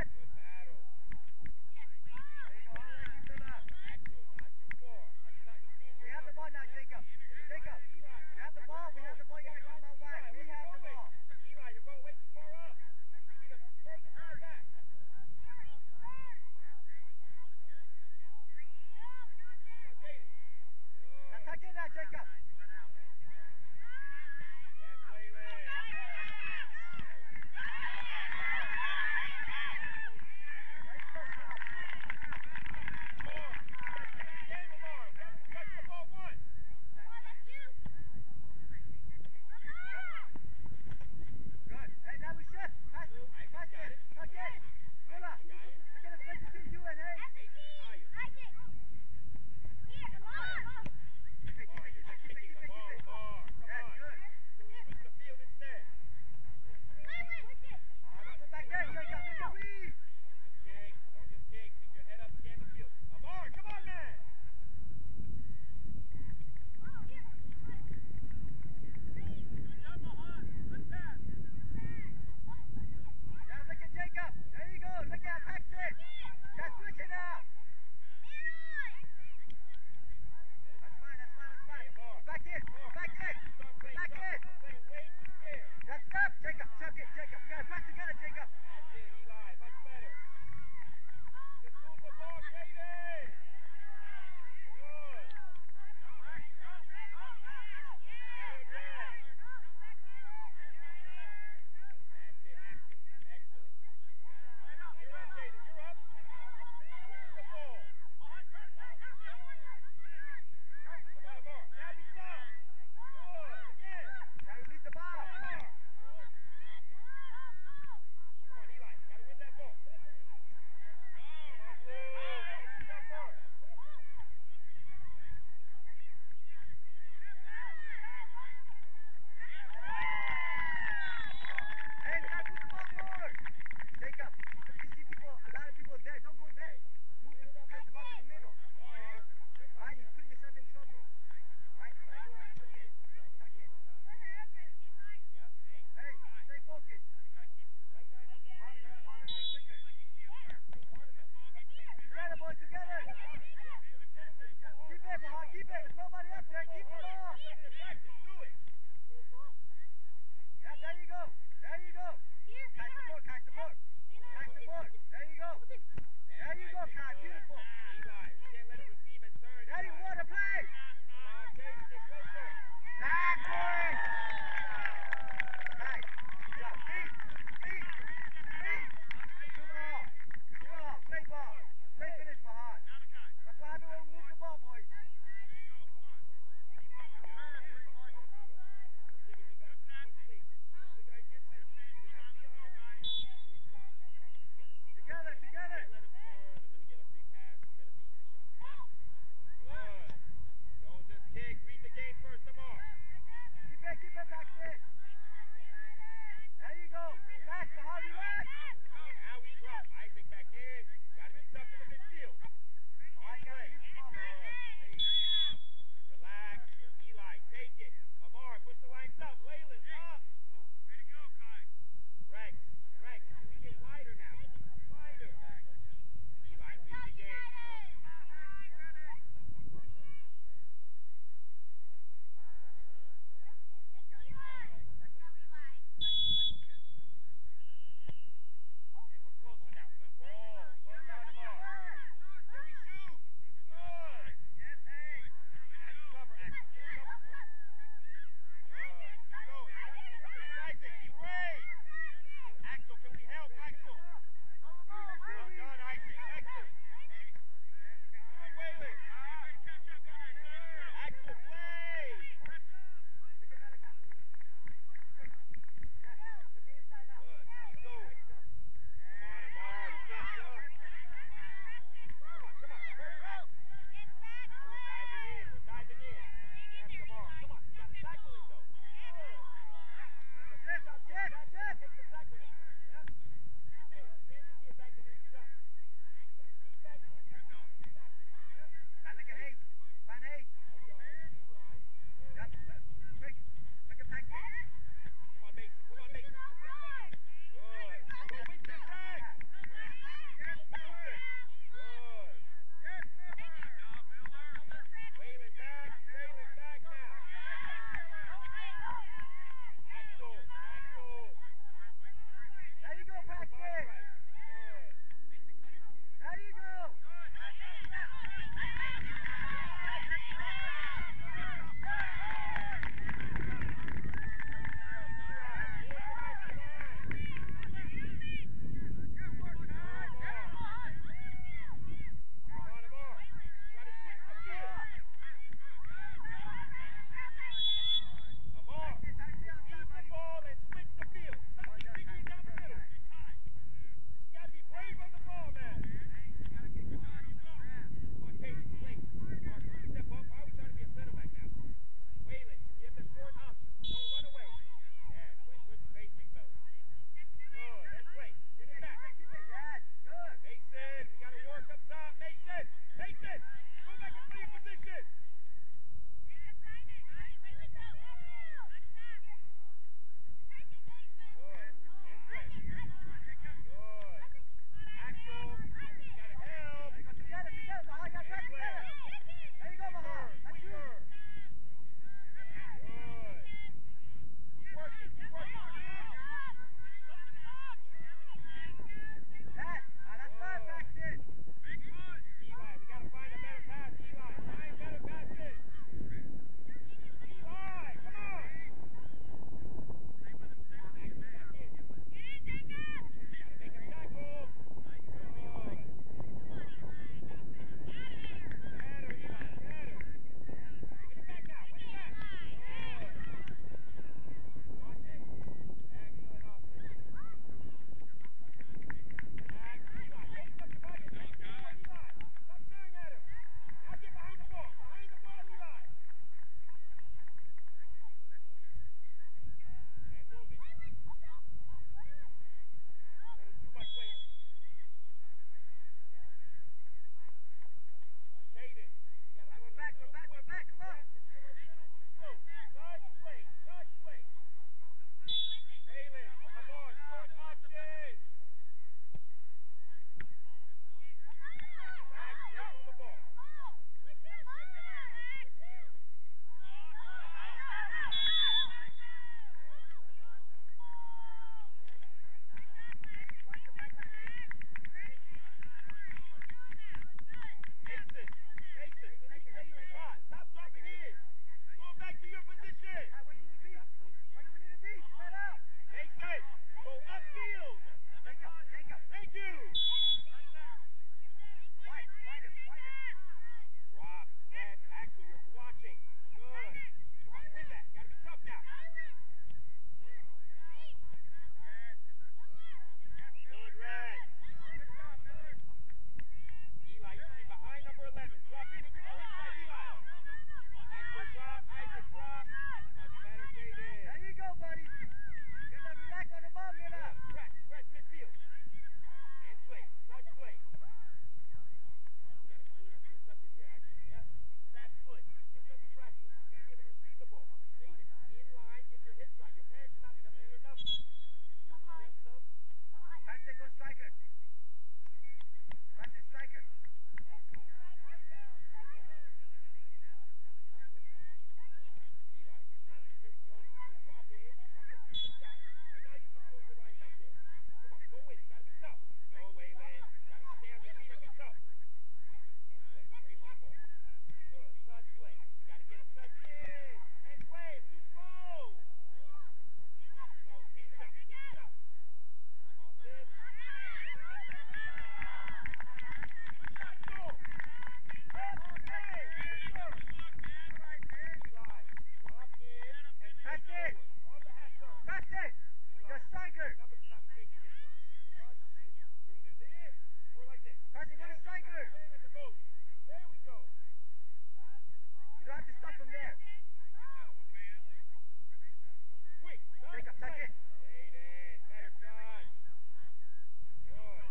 Good battle. There you go. Keep it up. Axel, not too far. We have the ball now, Jacob. Jacob. We have the ball. We have the ball. You gotta come our way. We have the ball. Eli, you're going way too far up. You should be the furthest guy back. Come on, Jaden. Now tuck in now, Jacob. Yes, Waylon. Hey, you're a striker. Numbers should not be facing this way. The body's here. You're either there or like this. Pressing, go to striker. Staying at the goalie. There we go. You don't have to start from there. Quick. Jacob, check it. Aiden. Better touch. Good.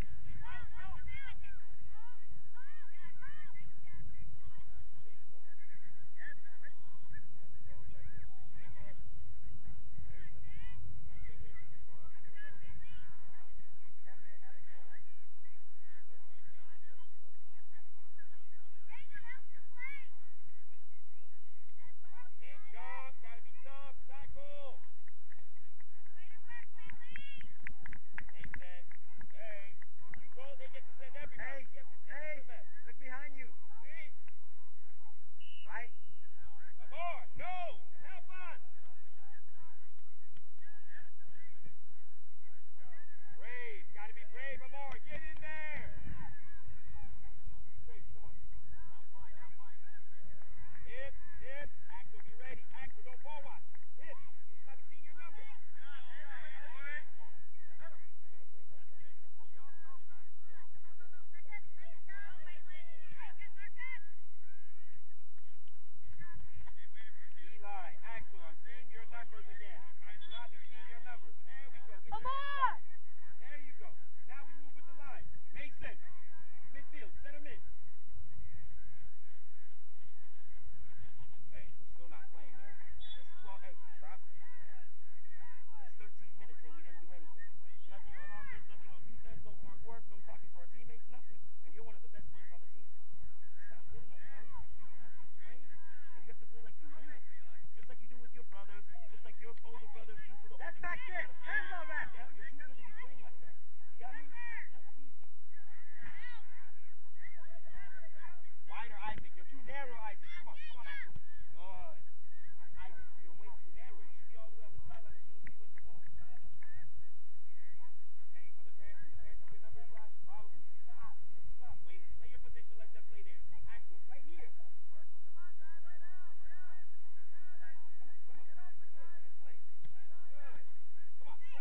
Can't jump. Gotta be tough. Tackle. Mason. Hey. If you go, they get to send everybody. Hey, You have to hey, implement. look behind you. See? Right? Amor. No. Help us. Brave. Gotta be brave, Amor. Get in there. Grace, come on. Hips, hips. Axel, be ready. Axel, don't ball watch. Hips. We should not be seeing your number. Come on. You're gonna play up top. You're gonna play Mason in the midfield. Eli, Axel, I'm seeing your numbers again. I should not be seeing your numbers. There we go. Get your hips up. There you go. Now we move with the line. Mason, midfield, center mid. Hey, we're still not playing, man. That's 12. Hey, stop. That's 13 minutes and we didn't do anything. Nothing on offense, nothing on defense, no hard work, no talking to our teammates, nothing. And you're one of the best players on the team. It's not good enough, bro. You have to play. And you have to play like you mean it. Just like you do with your brothers, just like your older brothers do for the older That's back kids. You there. gotta play. Handball wrap. Yeah, you're too good to be playing like that. You got me? That's easy. Wider, Isaac. You're too narrow, Isaac. Come on, Axel. Good. Isaac, you're way too narrow. You should be all the way on the sideline as soon as he wins the ball. Hey, can the parents see your number, Eli? Probably. Good job. Waylon, play your position. Let them play there. Axel, right here. Come on. Good. Let's play. Good. Come on.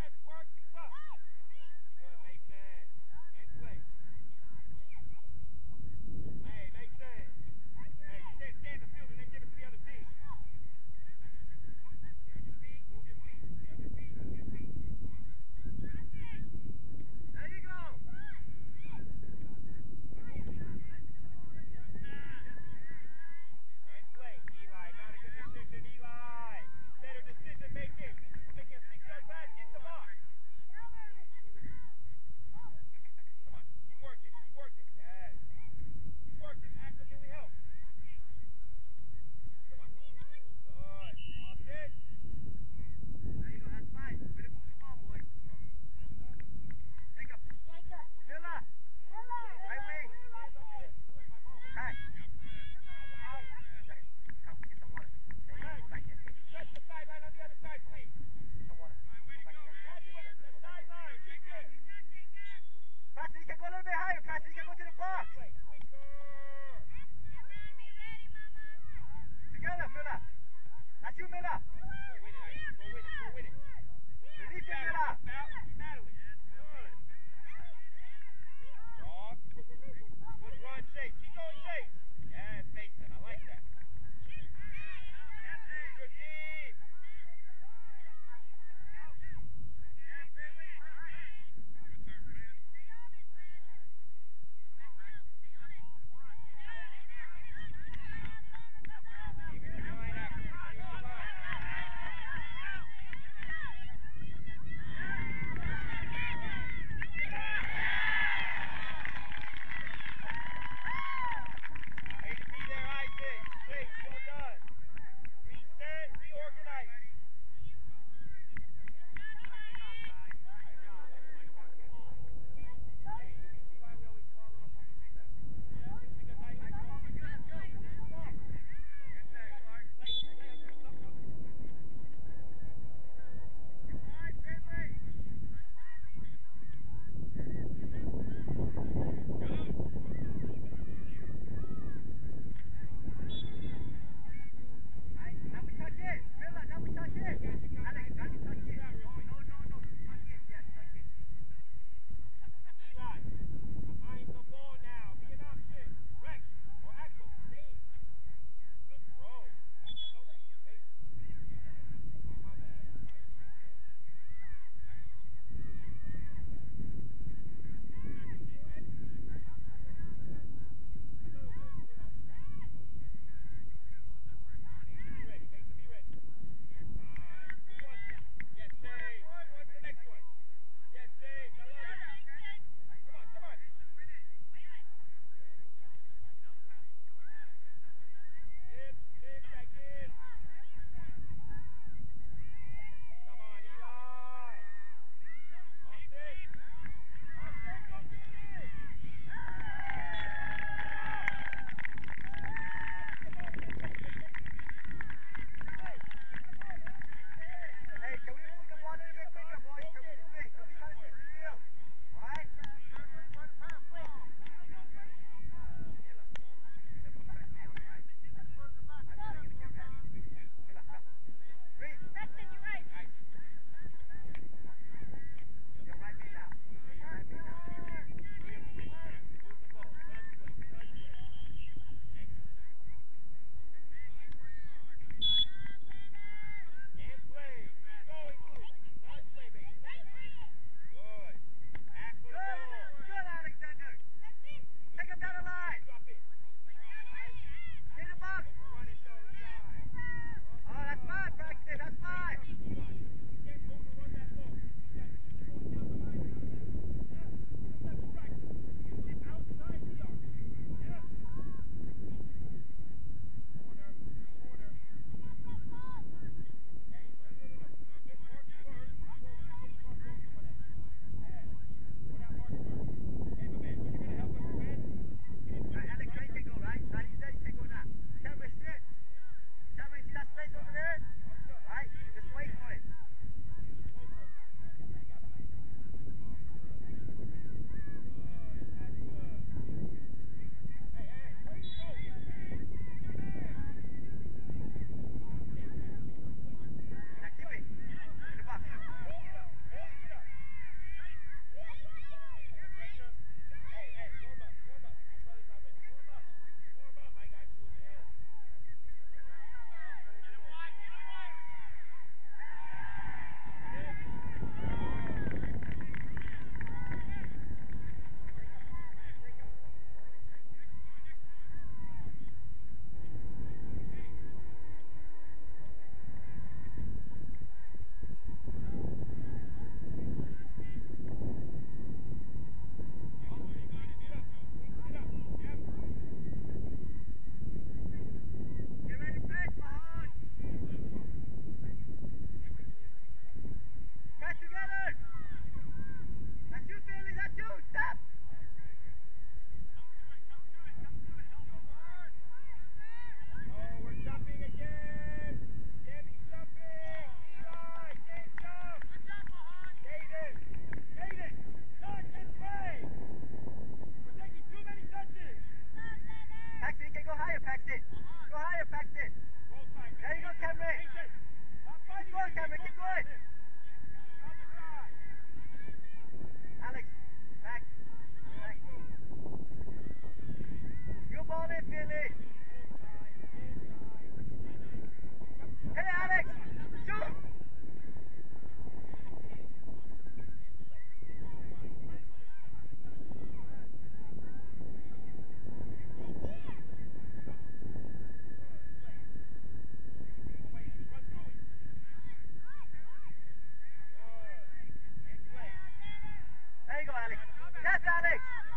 Pass, Alex.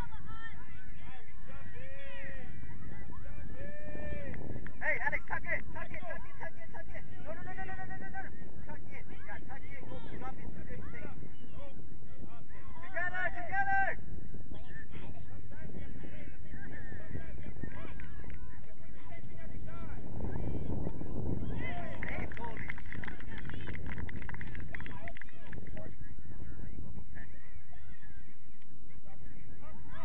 Hey, Alex, tuck in. Tuck in. No. Tuck in. Yeah, tuck in. Go jump is two different things. Together. Same, Goldie. No, you go be passing it.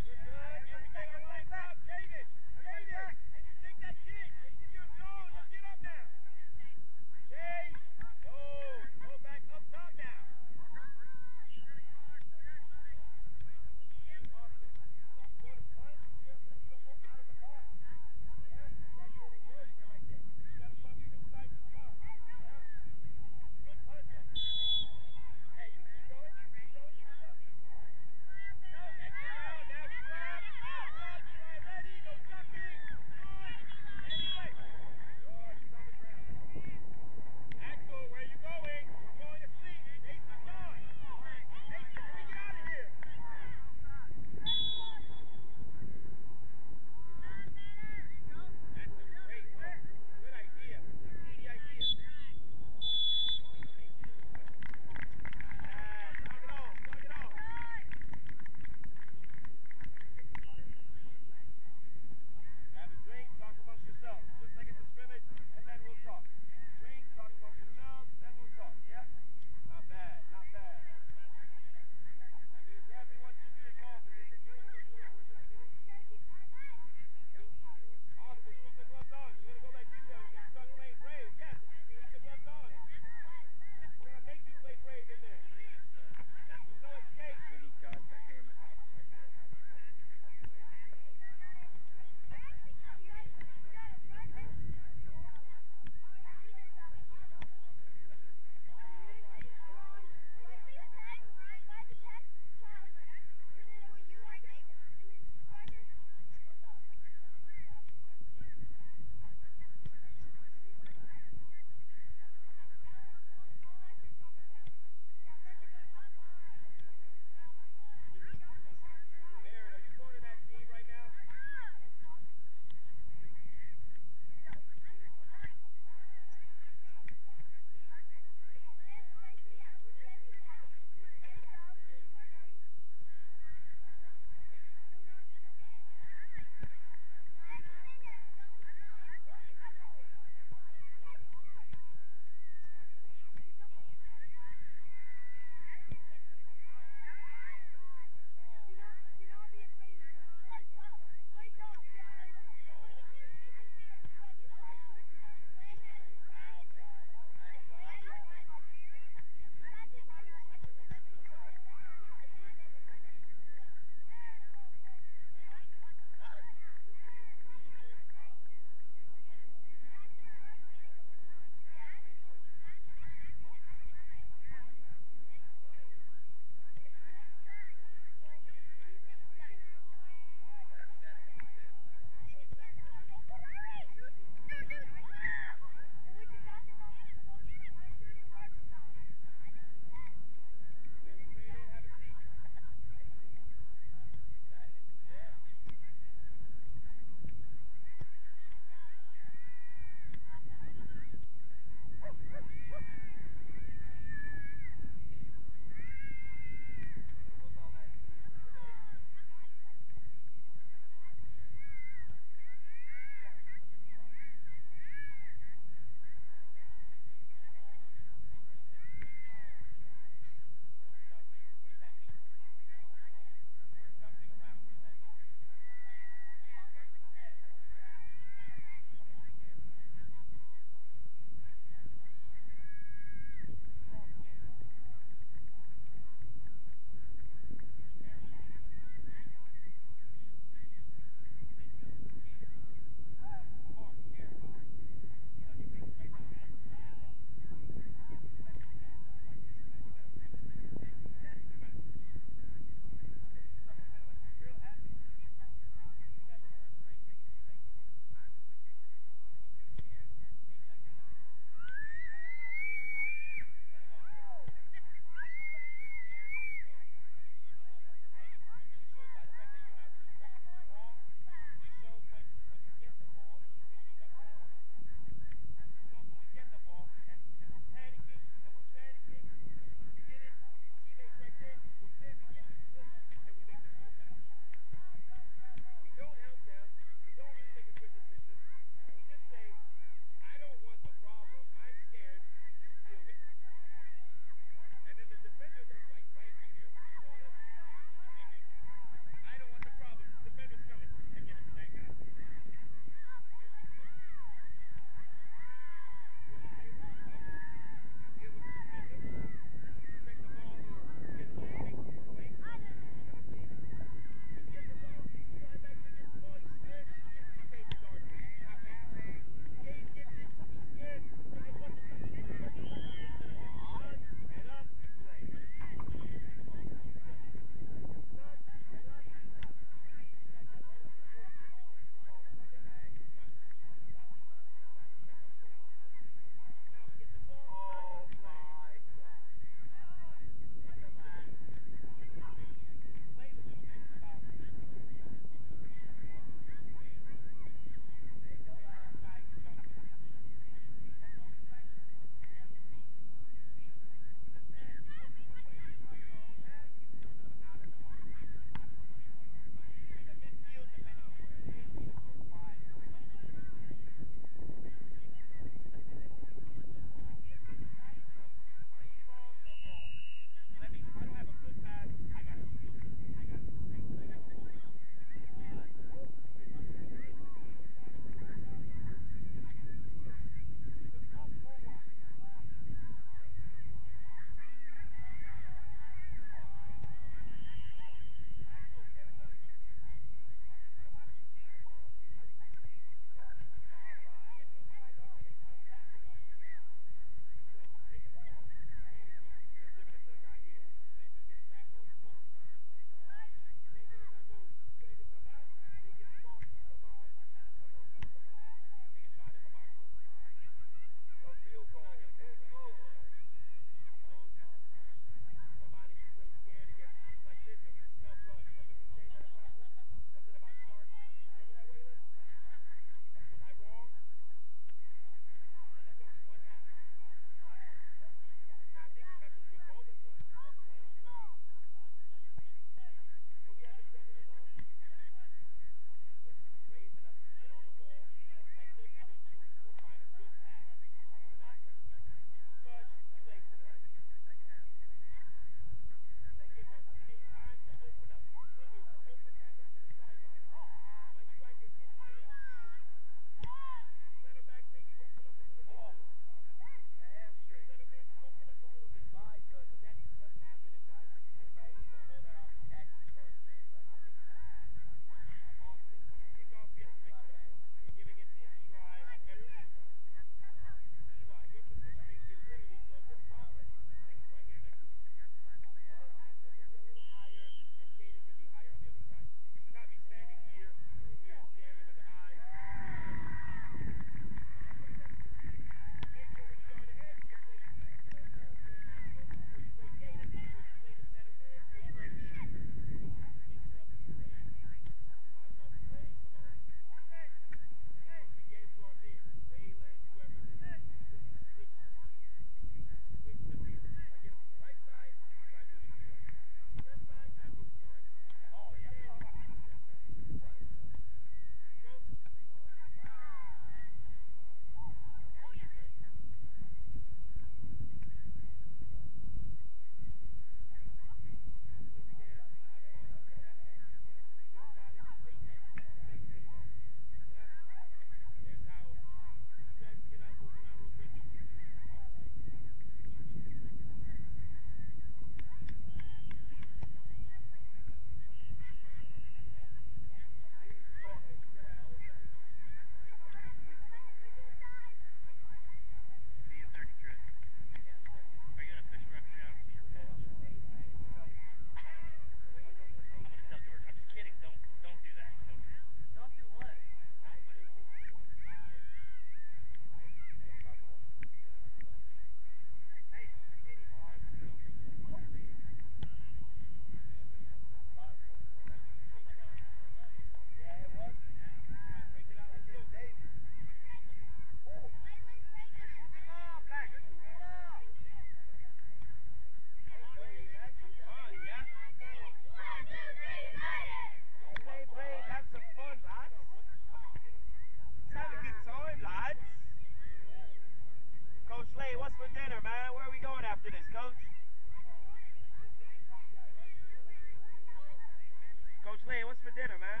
Slade, what's for dinner, man?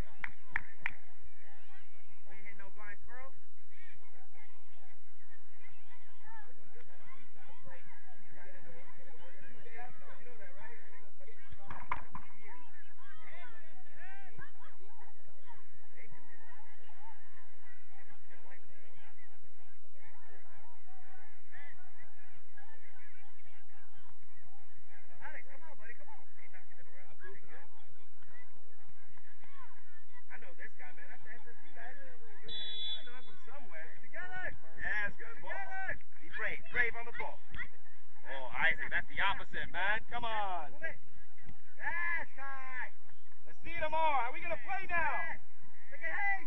We ain't hitting no blind squirrels? You know that, right? Alex, come on, buddy, come on. Ain't knocking it around. I'm goofing off. I know this guy, man. That's the SSD guy, isn't it? I know him from somewhere. Together. Yeah, it's good ball. Together. Be brave. Brave on the ball. Oh, Isaac, that's the opposite, man. Come on. Move it. Yes, Kai. Let's see them all. Are we going to play now? Yes. Look at Hayes.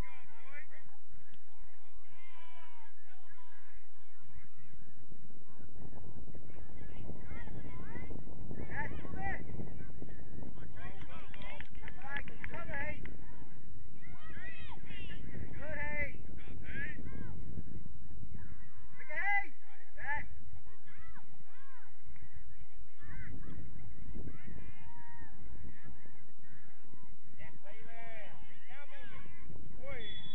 Yes, move it. That's fine. Good cover, Hayes. Good, Hayes. Look at Hayes. Yes. Yes, Waylon. Now move it. Oi.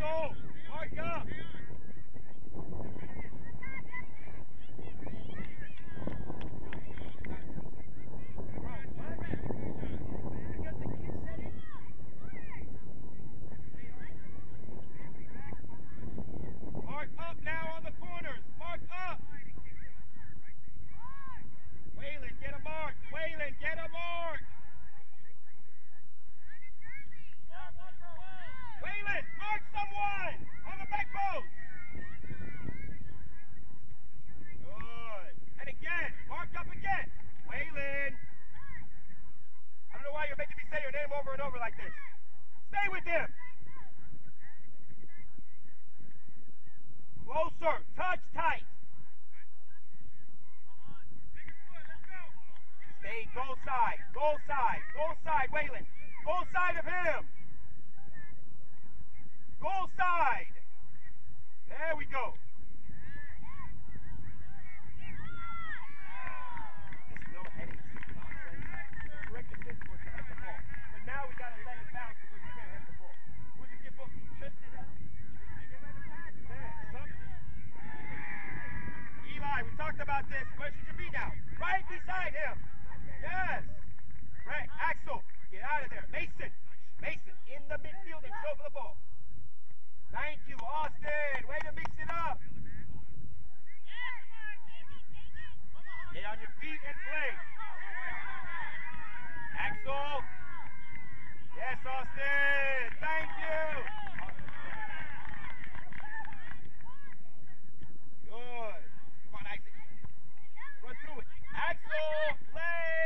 Axel, mark up. Mark up now on the corners. Mark up. Waylon, get a mark. Waylon, get a mark. Waylon, mark someone on the back post. Good. And again, mark up again. Waylon. I don't know why you're making me say your name over and over like this. Stay with him. Closer. Touch tight. Stay goal side. Goal side. Goal side, Waylon. Goal side of him. Goal side. There we go. This little heading nonsense. The correct decision was to head the ball. But now we got to let it bounce because we can't head the ball. Was it supposed to chest it out? Yeah, something. Eli, we talked about this. Where should you be now? Right beside him. Yes. Right. Axel, get out of there. Mason. Mason in the midfield and show for the ball. Thank you, Austin. Way to mix it up. Stay on your feet and play. Axel. Yes, Austin. Thank you. Good. Come on, Isaac. Run through it. Axel, play.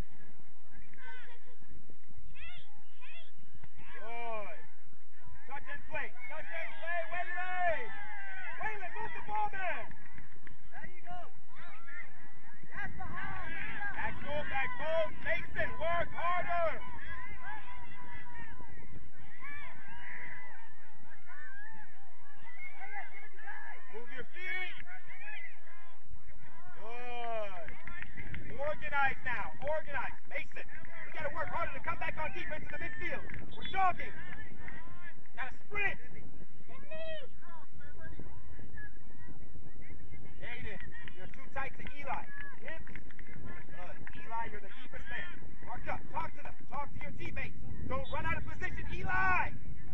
Good. Touch and play. Touch and play. Waylon. Waylon, move the ball, man. There you go. That's the hard. Axel, back post. Mason, work harder. Move your feet. Good. Organize now. Organize. Mason, we got to work harder to come back on defense in the midfield. We're jogging. Got to sprint. Jaden, you're too tight to Eli. Hips. Eli, you're the deepest man. Mark up. Talk to them. Talk to your teammates. Don't run out of position. Eli.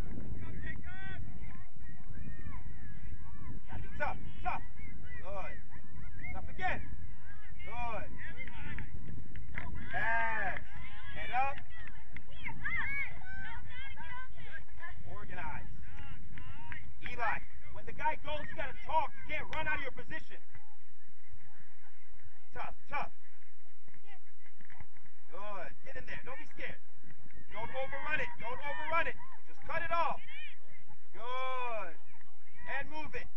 Gotta be tough. Tough. Good. Tough again. Good. Pass. Head up. Organize. Eli, when the guy goes, you gotta talk. You can't run out of your position. Tough, tough. Good. Get in there. Don't be scared. Don't overrun it. Don't overrun it. Just cut it off. Good. And move it.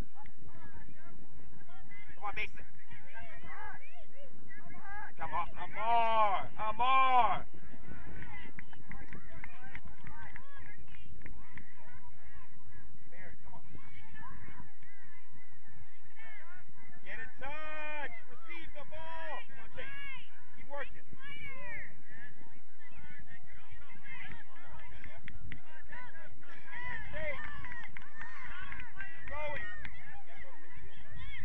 Come on, Mason. Come on, Amar. Amar. Barrett, come on. Get in touch. Receive the ball. Come on, Chase. Keep working. Stay. Keep going. You gotta go to midfield.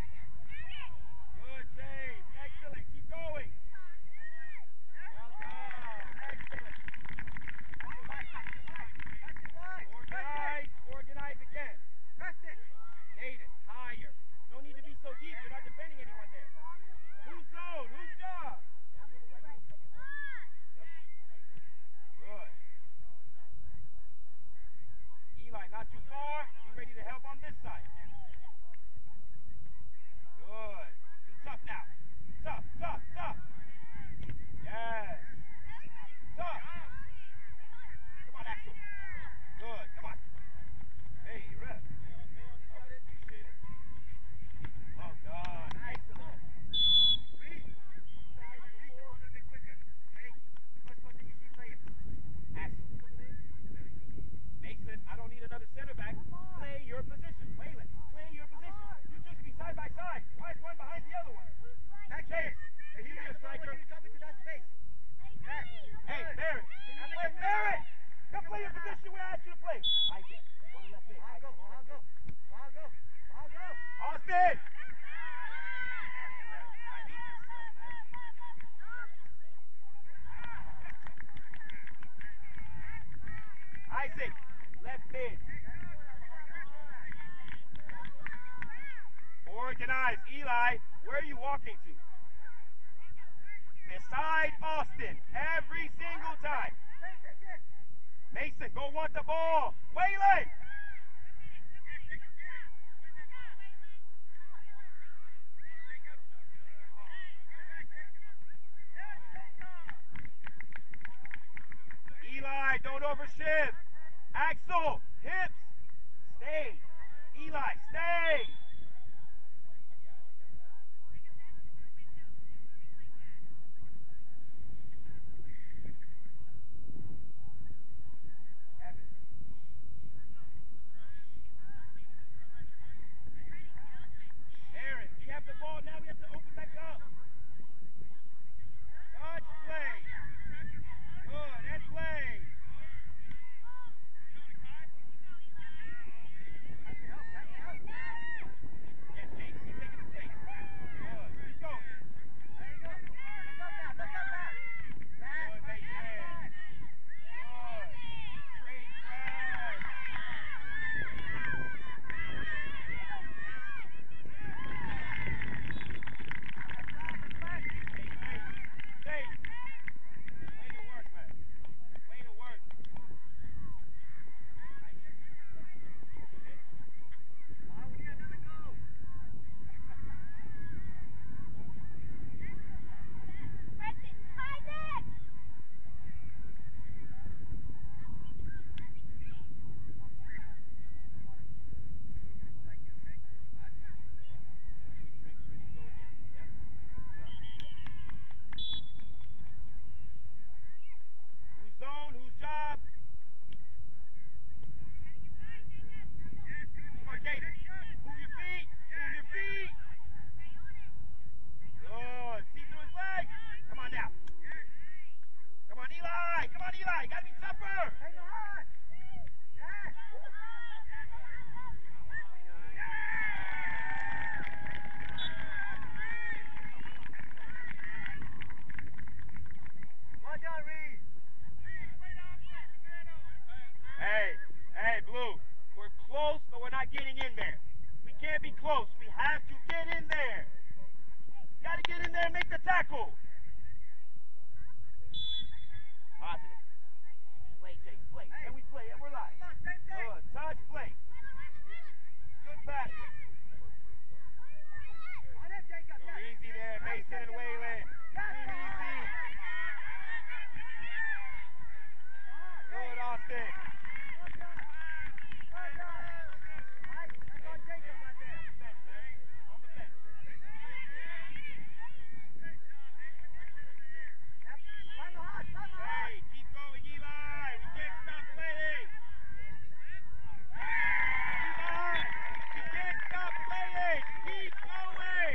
Good, Chase. Excellent. Keep going. Well done. Excellent. Organize. Organize again. Press it. Jaden, higher. No need to be so deep. You're not defending anyone there. Whose zone? Whose job? Good. Eli, not too far. Be ready to help on this side. Good. Be tough now. Tough, tough, tough. Yes. Tough. Come on, Axel. Good. Come on. Hey, ref. Appreciate it. Well done. Excellent. Read. Read a little bit quicker. Okay? First person you see play it. Axel. Very good. Mason, I don't need another center back. Play mid. Isaac, left mid. Organize. Eli, where are you walking to? Beside Austin, every single time. Mason, go want the ball. Waylon! Eli, don't overshift. Axel, hips. Stay. Eli, stay. Aaron, we have the ball now. We have to open back up. Dodge play. Good. That play. Yes, James, keep taking the space. Good. Keep going. There you go. Look up now. Look up now. Good, Mason. Good. Straight press. Stay. Way to work, man. Way to work. We need another go. Whose zone? Whose job? Come on, Gator. Move your feet. Move your feet. Good. See through his legs. Come on now. Come on, Eli. Come on, Eli. Gotta be tougher. Hang on. Yes. Well done, Reed. Hey, Blue. We're close, but we're not getting in there. We can't be close. We have to get in there. Gotta get in there and make the tackle. Positive. Play, Chase, play. And we play, and we're live. Come on, same thing. Good. Touch, play. Good passes. On him, Jacob. Too Yes. easy there, Mason and Waylon. Too easy. Good, Austin. Well done. Well done. Nice. That's on Jacob right there. Bench, man. On the bench. Yep. Find the hot. Find the hot. Hey, keep going, Eli. We can't stop playing. Eli, we can't stop playing. Keep going.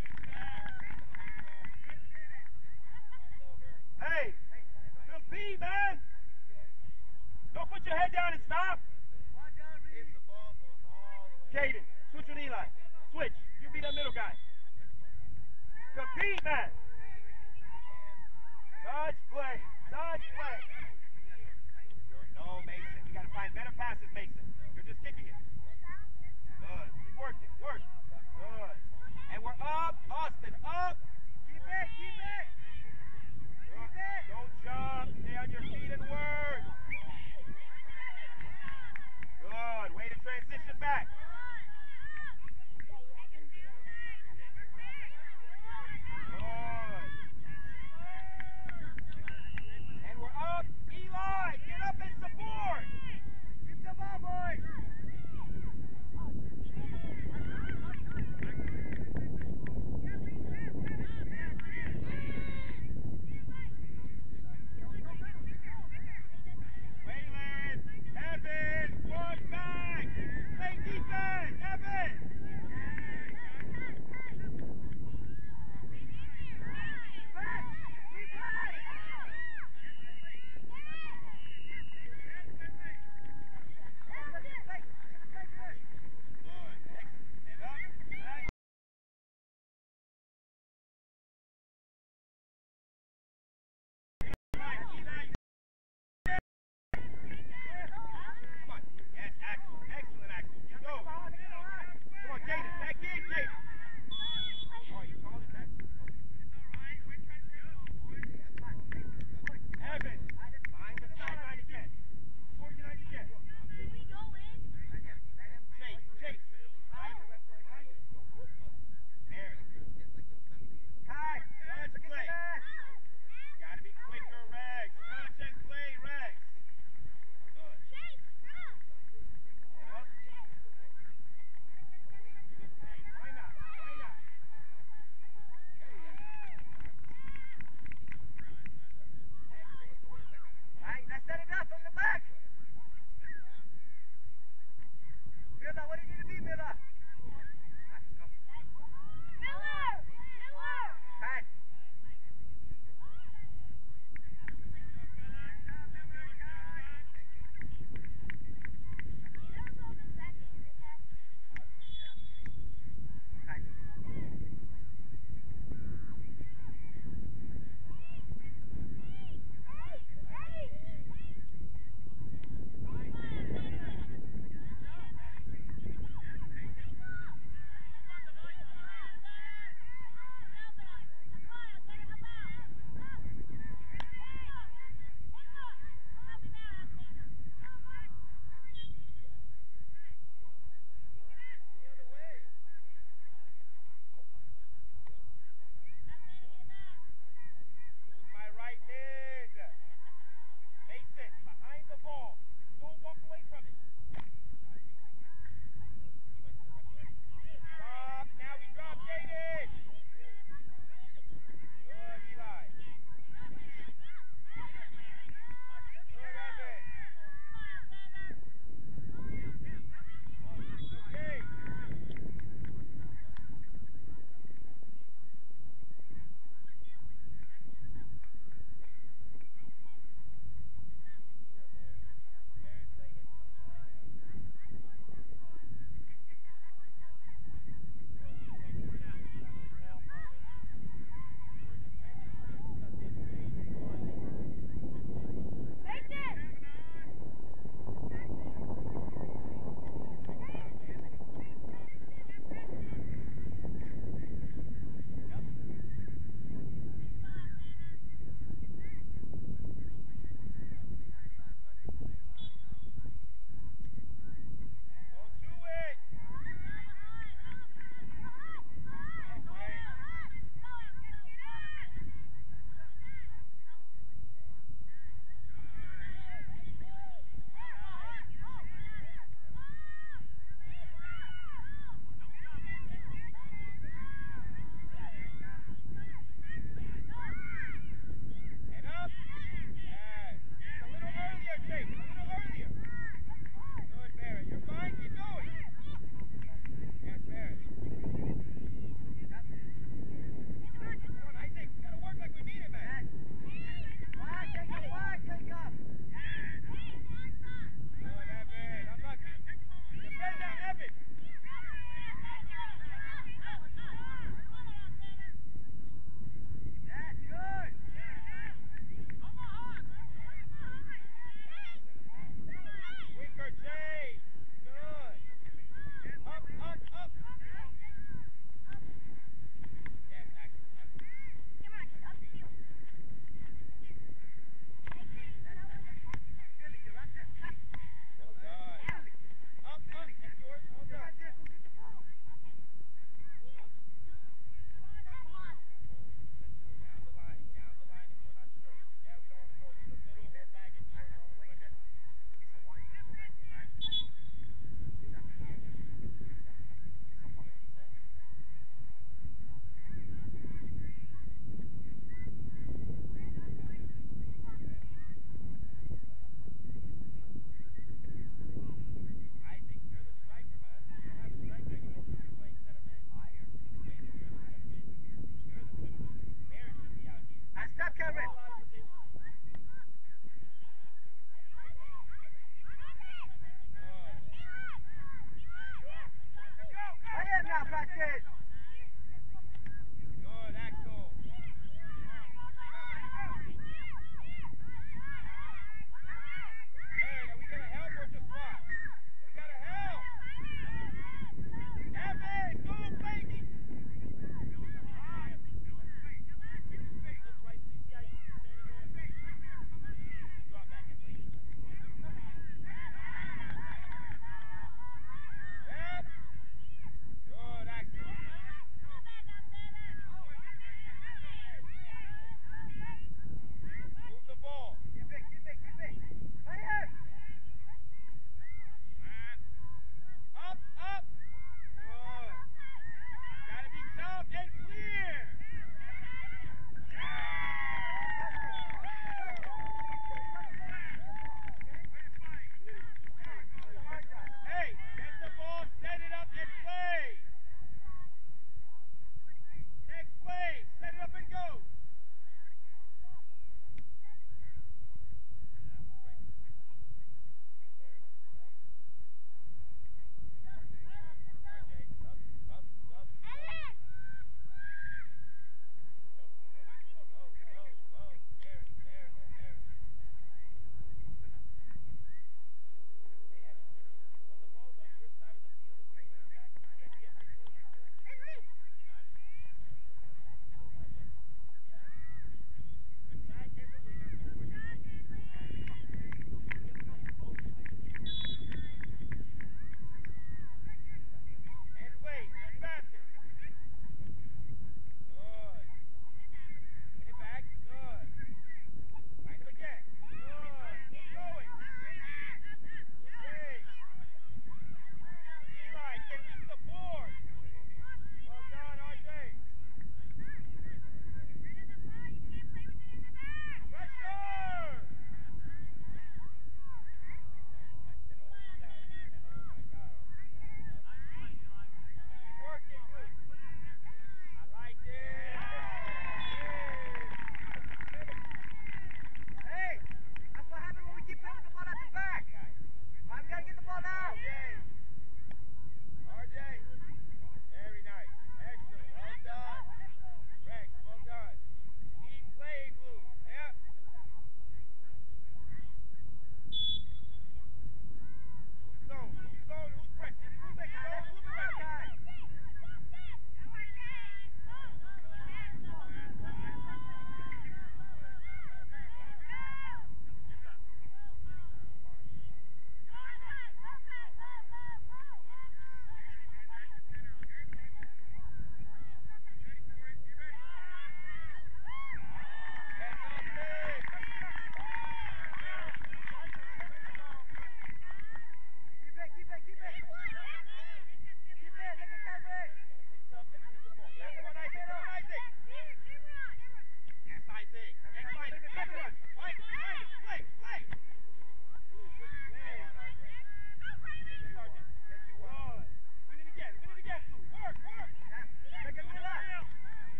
Hey, compete, man. Don't put your head down and stop. Well done, Reed. Caden, switch with Eli. Switch. You be the middle guy. Compete, man. Touch play. Touch play. No, Mason. We got to find better passes, Mason. You're just kicking it. Good. Keep working. Work. Good. And we're up. Austin, up. Keep it. Keep it. Good. Don't jump. Stay on your feet and work. Good. Way to transition back. Good. And we're up. Eli, get up and support. Keep the ball, boys. Waylon, Evan, walk back. Play defense. up. Alright, go. Pat. Who's my right mid? Mason, behind the ball. Don't walk away from it. He went to the referee. Drop. Now we drop Jaden. Good, Eli. Good, Evan. Okay.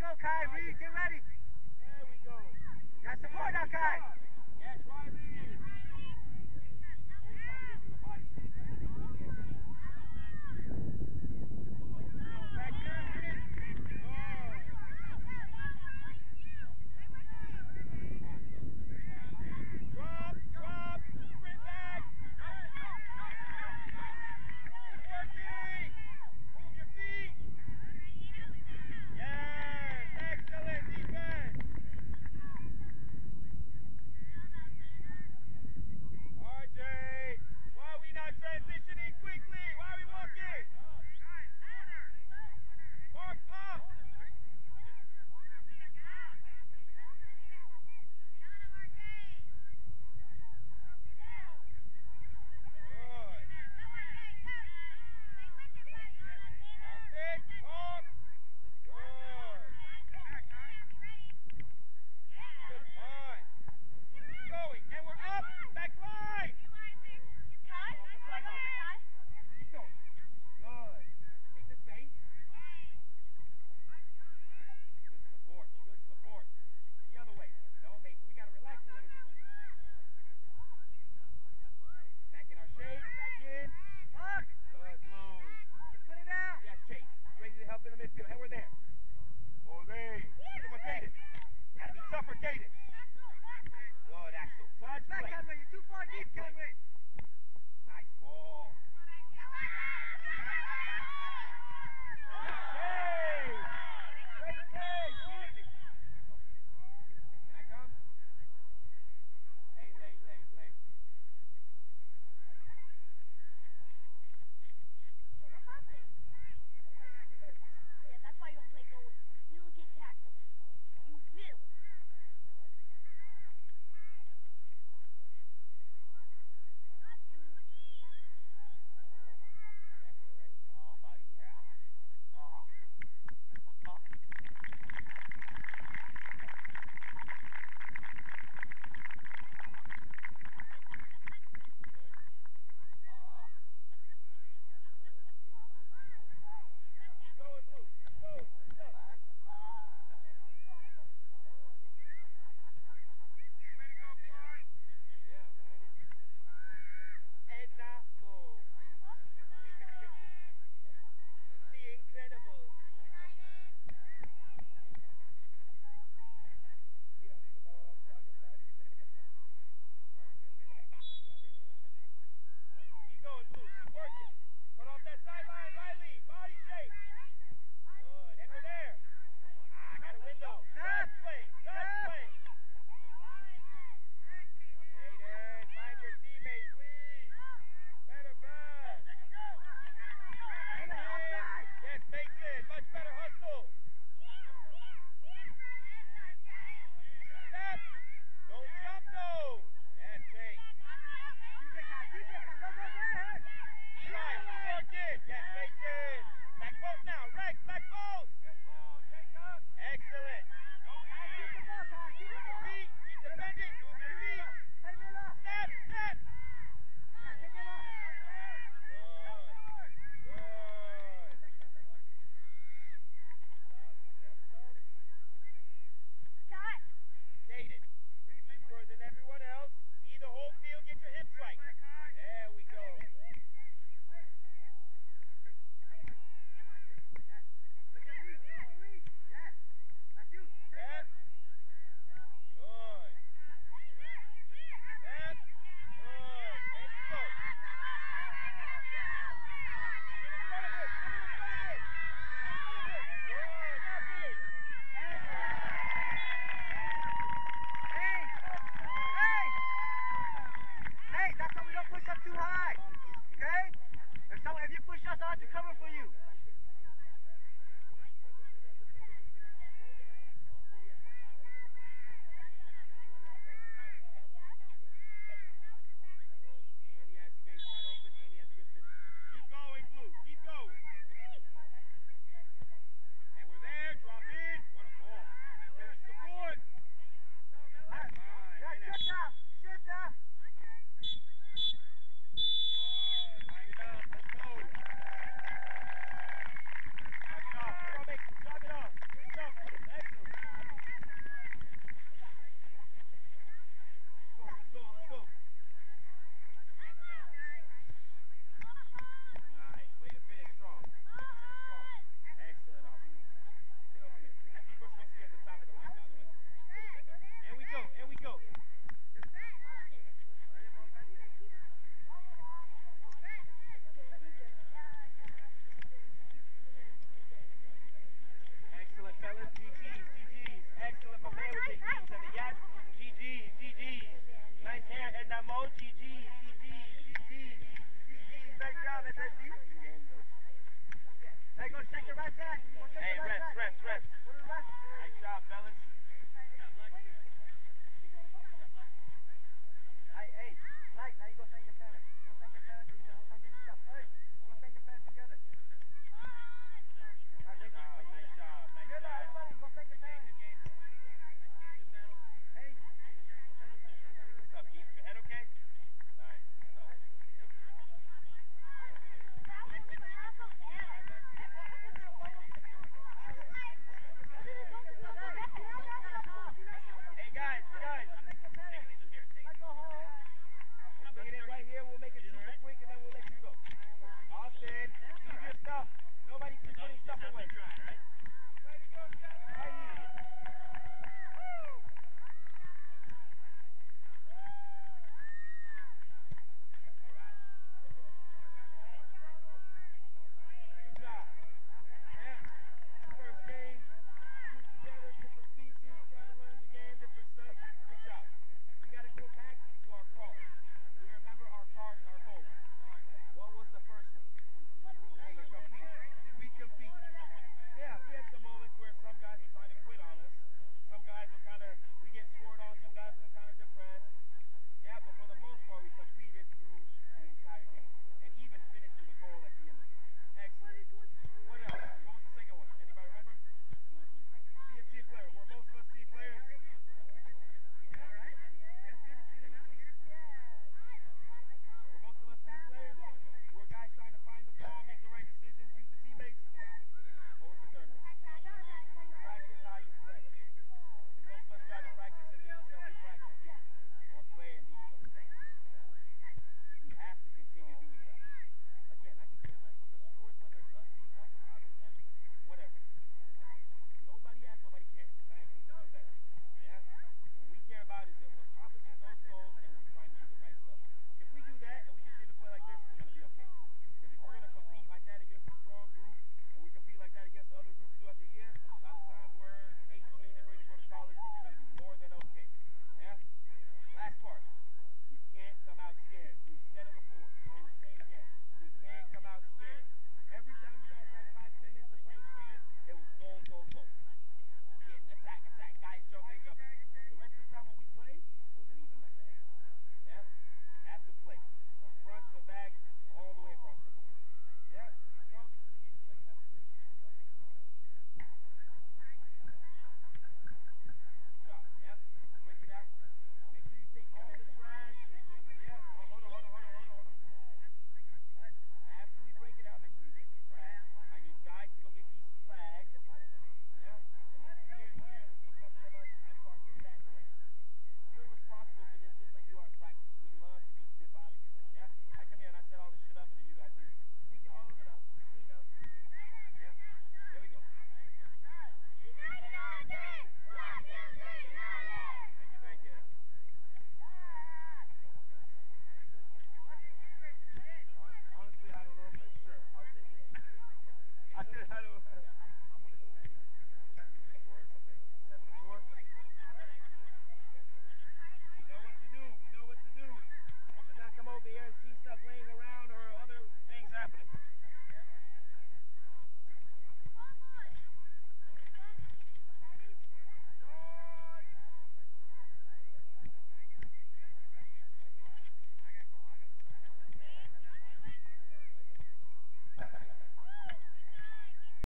go, Kai. Reed, get ready. There we go. Got support now, Kai. Yes, Riley. Only time we didn't do the body shake right. Back there, hit it. Good. Drop, sprint back. Keep working. Move your feet. Yes, excellent defense. RJ, why are we not transitioning quickly? Why are we walking? Mark up. Good. Austin, talk. Good. Good punt. Keep going. And we're up. Back line. Keep going. Good. Take the space. Good support. Good support. The other way. No, Mason. We got to relax a little bit. Back in our shape. Back in. Mark, Good. Blue. let's put it down. Yes, Chase. Ready to help in the midfield. And we're there. Ole. Come on, Caden. Gotta be tougher, Caden. Good, Axel. Charge Back, play. Cameron. You're too far deep, Cameron. Nice ball.